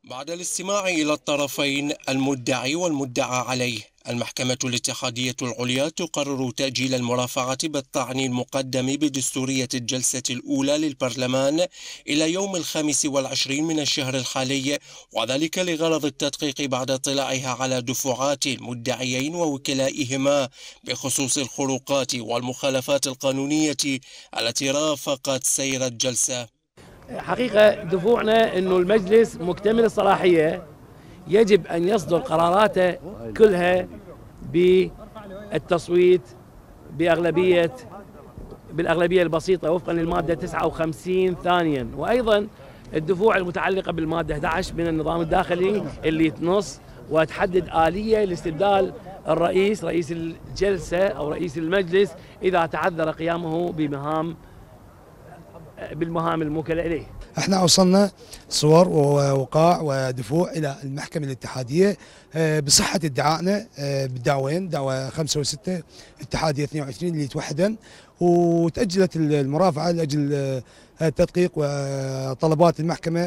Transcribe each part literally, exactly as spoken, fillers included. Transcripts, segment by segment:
بعد الاستماع إلى الطرفين المدعي والمدعى عليه، المحكمة الاتحادية العليا تقرر تأجيل المرافعة بالطعن المقدم بدستورية الجلسة الأولى للبرلمان إلى يوم الخامس والعشرين من الشهر الحالي، وذلك لغرض التدقيق بعد اطلاعها على دفعات المدعيين ووكلائهما بخصوص الخروقات والمخالفات القانونية التي رافقت سير الجلسة. حقيقة دفوعنا أنه المجلس مكتمل الصلاحية يجب أن يصدر قراراته كلها بالتصويت بأغلبية بالأغلبية البسيطة وفقا للمادة تسعة وخمسين ثانيا، وأيضا الدفوع المتعلقة بالمادة أحد عشر من النظام الداخلي اللي تنص وتحدد آلية لاستبدال الرئيس رئيس الجلسة أو رئيس المجلس إذا تعذر قيامه بمهام بالمهام الموكلة إليه. احنا وصلنا صور ووقاع ودفوع الى المحكمة الاتحادية بصحة ادعائنا بالدعوين، دعوة خمسة وستة اتحادية اثنين وعشرين اللي توحدا، وتأجلت المرافعة لأجل التدقيق وطلبات المحكمة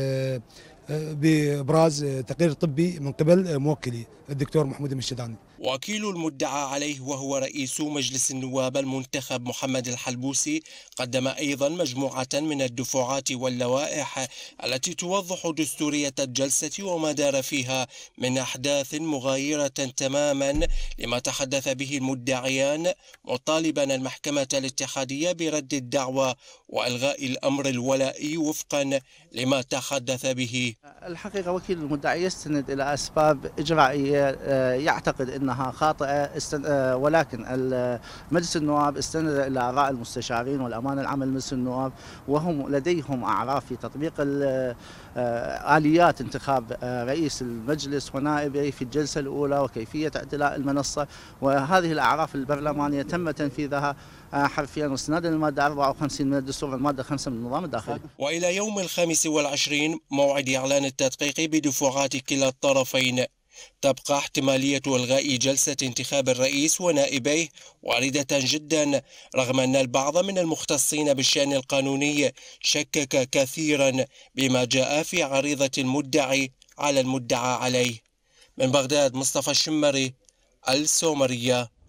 بإبراز تقرير طبي من قبل موكلي الدكتور محمود المشداني. وكيل المدعى عليه وهو رئيس مجلس النواب المنتخب محمد الحلبوسي قدم أيضا مجموعة من الدفعات واللوائح التي توضح دستورية الجلسة وما دار فيها من أحداث مغايرة تماما لما تحدث به المدعيان، مطالبا المحكمة الاتحادية برد الدعوى وإلغاء الأمر الولائي وفقا لما تحدث به. الحقيقة وكيل المدعي يستند إلى أسباب إجرائية يعتقد أنها خاطئة، ولكن مجلس النواب استند إلى آراء المستشارين والأمانة العامة لمجلس النواب، وهم لديهم أعراف في تطبيق آليات انتخاب رئيس المجلس ونائبه في الجلسة الأولى وكيفية اعتلاء المنصة، وهذه الأعراف البرلمانية تم تنفيذها حرفيا واستنادا للمادة أربعة وخمسين من الدستور والمادة خمسة من النظام الداخلي. وإلى يوم الخامس والعشرين موعد إعلان التدقيق بدفعات كلا الطرفين، تبقى احتمالية إلغاء جلسة انتخاب الرئيس ونائبيه واردة جدا، رغم أن البعض من المختصين بالشأن القانوني شكك كثيرا بما جاء في عريضة المدعي على المدعى عليه. من بغداد، مصطفى الشمري، السومرية.